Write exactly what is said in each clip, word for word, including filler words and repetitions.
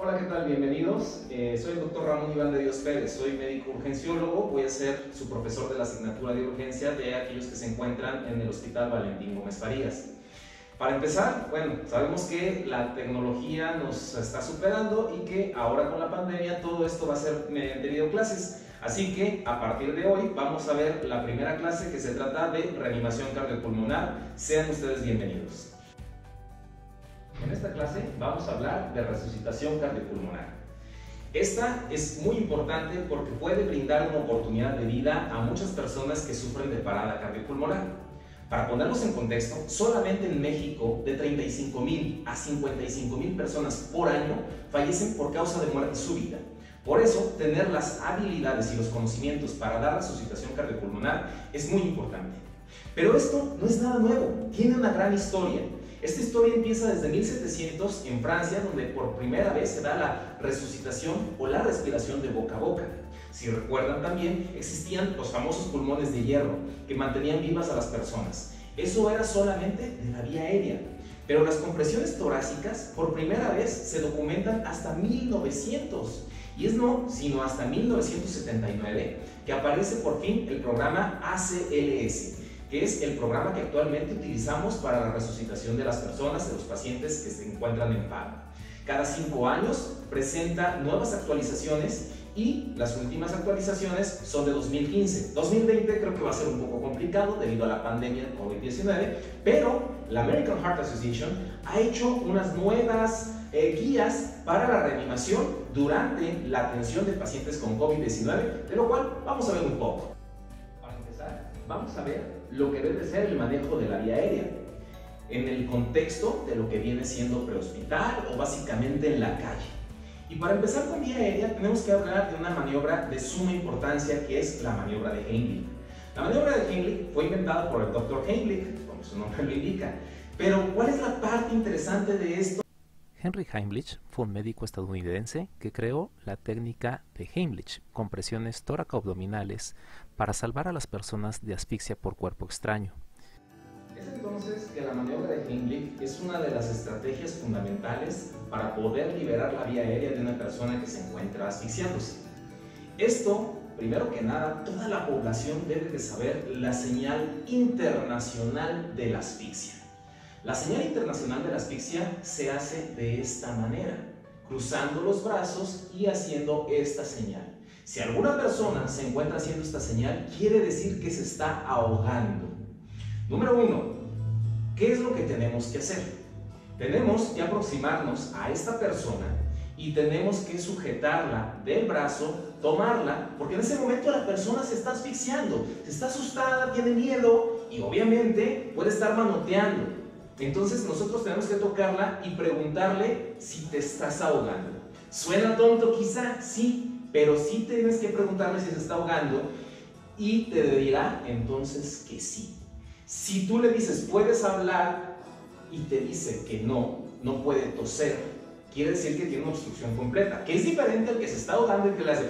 Hola, ¿qué tal? Bienvenidos. Eh, soy el doctor Ramón Iván de Dios Pérez, soy médico urgenciólogo, voy a ser su profesor de la asignatura de urgencia de aquellos que se encuentran en el Hospital Valentín Gómez Farías. Para empezar, bueno, sabemos que la tecnología nos está superando y que ahora con la pandemia todo esto va a ser mediante videoclases. Así que a partir de hoy vamos a ver la primera clase que se trata de reanimación cardiopulmonar. Sean ustedes bienvenidos. En esta clase vamos a hablar de resucitación cardiopulmonar. Esta es muy importante porque puede brindar una oportunidad de vida a muchas personas que sufren de parada cardiopulmonar. Para ponerlos en contexto, solamente en México de treinta y cinco mil a cincuenta y cinco mil personas por año fallecen por causa de muerte súbita. Por eso, tener las habilidades y los conocimientos para dar resucitación cardiopulmonar es muy importante. Pero esto no es nada nuevo, tiene una gran historia. Esta historia empieza desde mil setecientos en Francia, donde por primera vez se da la resucitación o la respiración de boca a boca. Si recuerdan también, existían los famosos pulmones de hierro que mantenían vivas a las personas. Eso era solamente de la vía aérea. Pero las compresiones torácicas por primera vez se documentan hasta mil novecientos. Y es no, sino hasta mil novecientos setenta y nueve que aparece por fin el programa A C L S, que es el programa que actualmente utilizamos para la resucitación de las personas, de los pacientes que se encuentran en paro. Cada cinco años presenta nuevas actualizaciones y las últimas actualizaciones son de dos mil quince. dos mil veinte creo que va a ser un poco complicado debido a la pandemia de COVID diecinueve, pero la American Heart Association ha hecho unas nuevas eh, guías para la reanimación durante la atención de pacientes con COVID diecinueve, de lo cual vamos a ver un poco. Para empezar, vamos a ver lo que debe ser el manejo de la vía aérea en el contexto de lo que viene siendo prehospital o básicamente en la calle. Y para empezar con vía aérea tenemos que hablar de una maniobra de suma importancia que es la maniobra de Heimlich. La maniobra de Heimlich fue inventada por el doctor Heimlich, como su nombre lo indica. Pero ¿cuál es la parte interesante de esto? Henry Heimlich fue un médico estadounidense que creó la técnica de Heimlich, compresiones tóraco-abdominales, para salvar a las personas de asfixia por cuerpo extraño. Es entonces que la maniobra de Heimlich es una de las estrategias fundamentales para poder liberar la vía aérea de una persona que se encuentra asfixiándose. Esto, primero que nada, toda la población debe de saber la señal internacional de la asfixia. La señal internacional de la asfixia se hace de esta manera, cruzando los brazos y haciendo esta señal. Si alguna persona se encuentra haciendo esta señal, quiere decir que se está ahogando. Número uno, ¿qué es lo que tenemos que hacer? Tenemos que aproximarnos a esta persona y tenemos que sujetarla del brazo, tomarla, porque en ese momento la persona se está asfixiando, está asustada, tiene miedo y obviamente puede estar manoteando. Entonces nosotros tenemos que tocarla y preguntarle si te estás ahogando. ¿Suena tonto quizá? Sí, pero sí tienes que preguntarle si se está ahogando y te dirá entonces que sí. Si tú le dices, puedes hablar, y te dice que no, no puede toser, quiere decir que tiene una obstrucción completa, que es diferente al que se está ahogando y que le hace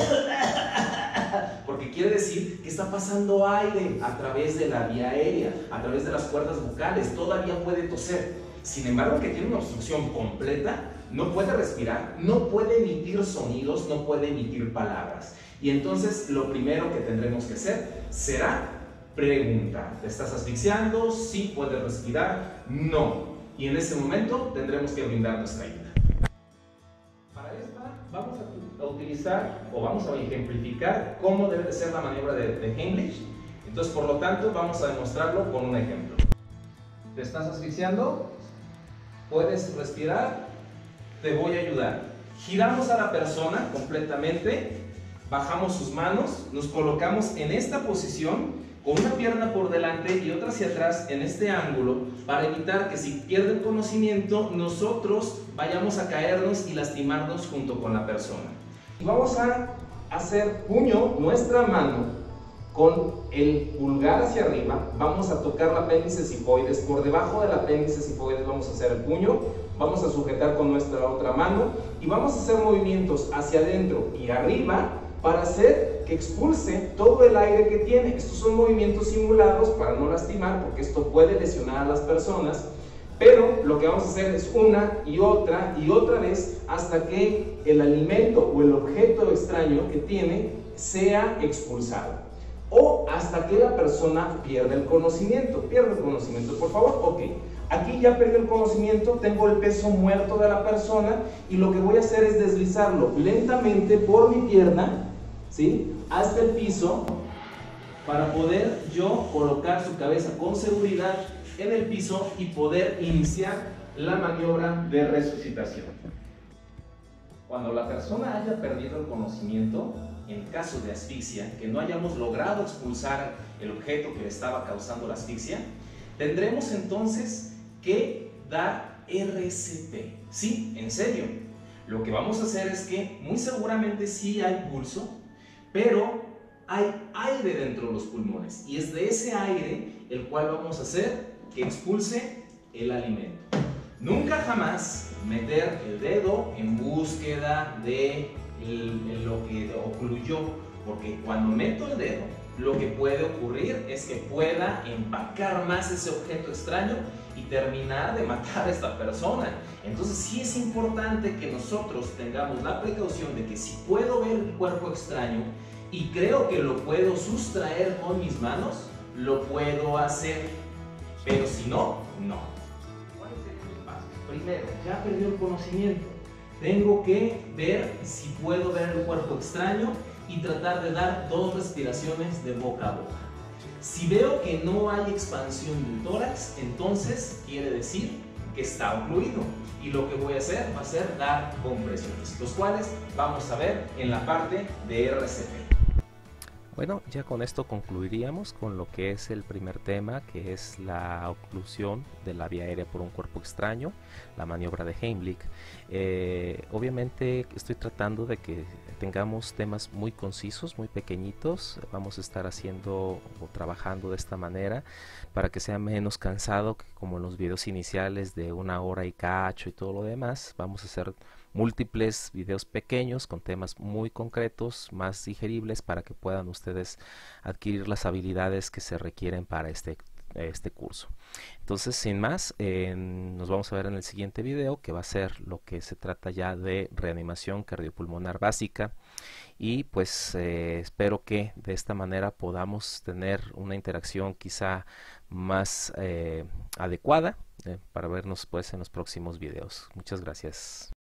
porque quiere decir que está pasando aire a través de la vía aérea, a través de las cuerdas vocales, todavía puede toser. Sin embargo, que tiene una obstrucción completa, no puede respirar, no puede emitir sonidos, no puede emitir palabras. Y entonces lo primero que tendremos que hacer será preguntar, ¿te estás asfixiando? ¿Sí puedes respirar? No. Y en ese momento tendremos que brindar nuestra ayuda. Para esta vamos a utilizar o vamos a ejemplificar cómo debe de ser la maniobra de, de Heimlich. Entonces, por lo tanto, vamos a demostrarlo con un ejemplo. ¿Te estás asfixiando? ¿Puedes respirar? Te voy a ayudar. Giramos a la persona completamente, bajamos sus manos, nos colocamos en esta posición con una pierna por delante y otra hacia atrás en este ángulo para evitar que si pierde el conocimiento nosotros vayamos a caernos y lastimarnos junto con la persona. Y vamos a hacer puño, nuestra mano con el pulgar hacia arriba, vamos a tocar la apéndice sifoides, por debajo del apéndice sifoides vamos a hacer el puño, vamos a sujetar con nuestra otra mano y vamos a hacer movimientos hacia adentro y arriba para hacer que expulse todo el aire que tiene. Estos son movimientos simulados para no lastimar, porque esto puede lesionar a las personas, Pero lo que vamos a hacer es una y otra y otra vez hasta que el alimento o el objeto extraño que tiene sea expulsado. O hasta que la persona pierda el conocimiento. Pierde el conocimiento, por favor. Ok, aquí ya perdió el conocimiento, tengo el peso muerto de la persona y lo que voy a hacer es deslizarlo lentamente por mi pierna, ¿sí?, hasta el piso para poder yo colocar su cabeza con seguridad en el piso y poder iniciar la maniobra de resucitación. Cuando la persona haya perdido el conocimiento, en caso de asfixia, que no hayamos logrado expulsar el objeto que le estaba causando la asfixia, tendremos entonces que dar R C P. Sí, en serio. Lo que vamos a hacer es que muy seguramente sí hay pulso, pero hay aire dentro de los pulmones y es de ese aire el cual vamos a hacer que expulse el alimento. Nunca jamás meter el dedo en búsqueda de el, el, lo que ocluyó, porque cuando meto el dedo, lo que puede ocurrir es que pueda empacar más ese objeto extraño y terminar de matar a esta persona. Entonces sí es importante que nosotros tengamos la precaución de que si puedo ver el cuerpo extraño y creo que lo puedo sustraer con mis manos, lo puedo hacer. Pero si no, no. ¿Cuáles serían los pasos? Primero, ya perdió el conocimiento. Tengo que ver si puedo ver el cuerpo extraño y tratar de dar dos respiraciones de boca a boca. Si veo que no hay expansión del tórax, entonces quiere decir que está ocluido. Y lo que voy a hacer va a ser dar compresiones, los cuales vamos a ver en la parte de R C P. Bueno, ya con esto concluiríamos con lo que es el primer tema, que es la oclusión de la vía aérea por un cuerpo extraño, la maniobra de Heimlich. Eh, obviamente estoy tratando de que tengamos temas muy concisos, muy pequeñitos. Vamos a estar haciendo o trabajando de esta manera para que sea menos cansado que como en los videos iniciales de una hora y cacho y todo lo demás. Vamos a hacer múltiples videos pequeños con temas muy concretos, más digeribles, para que puedan ustedes adquirir las habilidades que se requieren para este, este curso. Entonces, sin más, eh, nos vamos a ver en el siguiente video, que va a ser lo que se trata ya de reanimación cardiopulmonar básica. Y pues eh, espero que de esta manera podamos tener una interacción quizá más eh, adecuada eh, para vernos pues en los próximos videos. Muchas gracias.